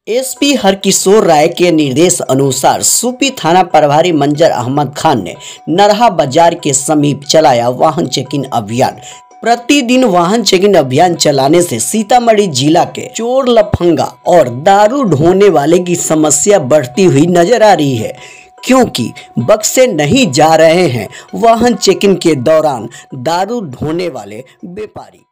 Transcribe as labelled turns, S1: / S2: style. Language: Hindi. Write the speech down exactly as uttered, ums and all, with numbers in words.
S1: एसपी हरकिशोर राय के निर्देश अनुसार सूपी थाना प्रभारी मंजर अहमद खान ने नरहा बाजार के समीप चलाया वाहन चेकिंग अभियान। प्रतिदिन वाहन चेकिंग अभियान चलाने से सीतामढ़ी जिला के चोर लफंगा और दारू ढोने वाले की समस्या बढ़ती हुई नजर आ रही है, क्योंकि बक्से नहीं जा रहे हैं वाहन चेकिंग के दौरान दारू ढोने वाले व्यापारी।